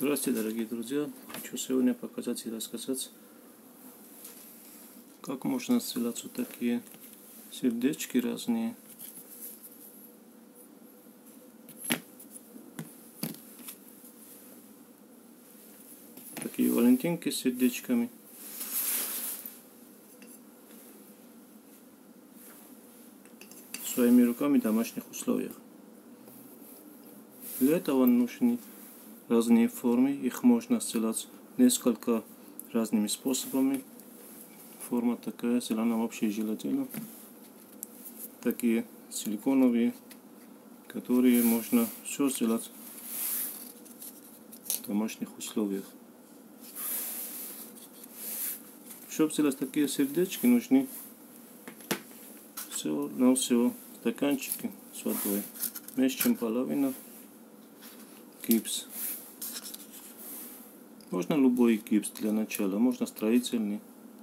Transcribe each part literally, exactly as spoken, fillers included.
Здравствуйте, дорогие друзья! Хочу сегодня показать и рассказать, как можно сделать вот такие сердечки разные. Такие валентинки с сердечками. Своими руками в домашних условиях. Для этого нужны разные формы. Их можно сделать несколько разными способами. Форма такая, сделана вообще из желатина. Такие силиконовые, которые можно все сделать в домашних условиях. Чтобы сделать такие сердечки, нужны всего на всего стаканчики с водой. Меньше чем половина гипс. Можно любой гипс для начала, можно строительный.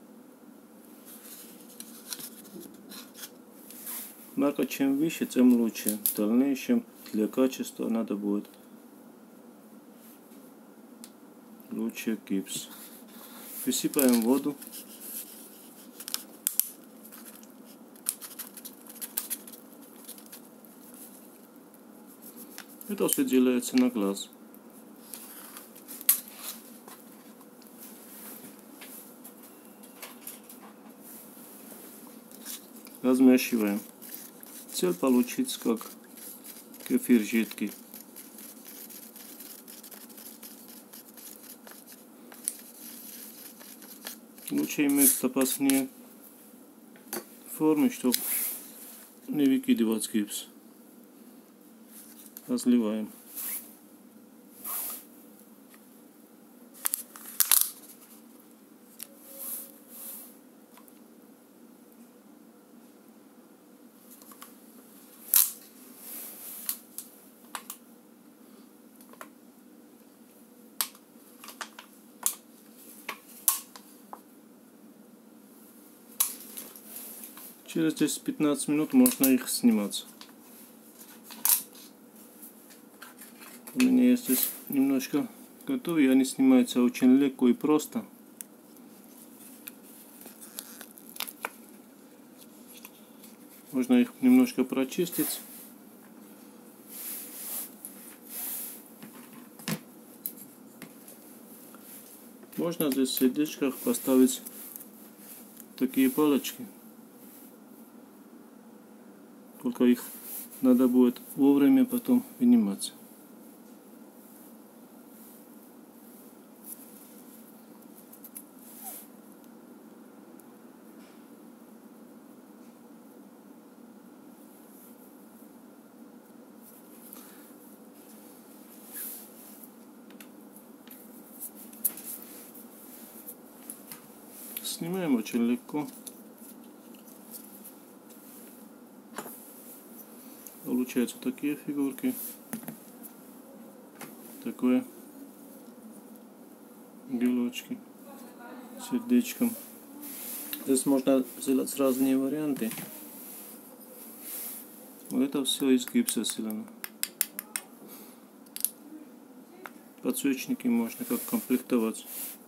Марка чем выше, тем лучше. В дальнейшем для качества надо будет лучше гипс. Высыпаем воду. Это все делается на глаз. Размешиваем. Цель получить как кефир жидкий. Лучше иметь запасные формы, чтобы не выкидывать гипс. Разливаем. Через десять-пятнадцать минут можно их снимать. У меня есть здесь немножко готовые, они снимаются очень легко и просто. Можно их немножко прочистить. Можно здесь в сердечках поставить такие палочки. Только их надо будет вовремя потом вынимать. Снимаем очень легко. Получаются такие фигурки. Такое гелочки с сердечком. Здесь можно сделать разные варианты. Вот это все из гипса сделано. Подсвечники можно как комплектовать.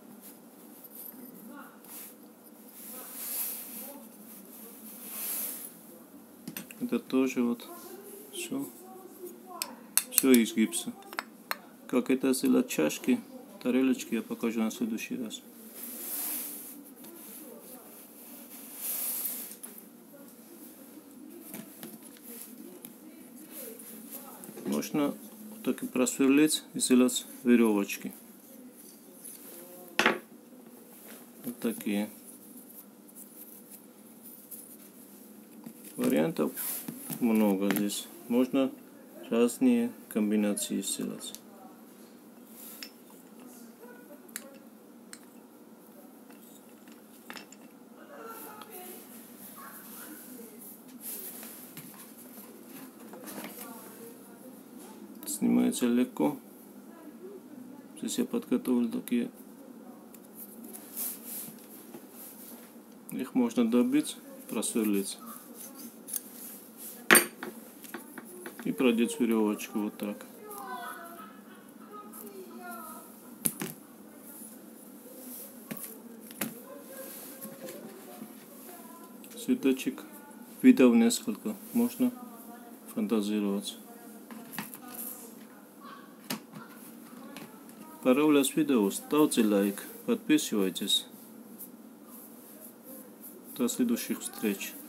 Это тоже вот все, все из гипса. Как это сделать чашки, тарелочки, я покажу на следующий раз. Можно так и просверлить и сделать веревочки. Вот такие. Вариантов много здесь. Можно разные комбинации сделать. Снимается легко. Здесь я подготовил такие. Их можно добить, просверлить. И продеть веревочку вот так. цветочек. Видов несколько, можно фантазировать. Понравилось видео, ставьте лайк, подписывайтесь. До следующих встреч.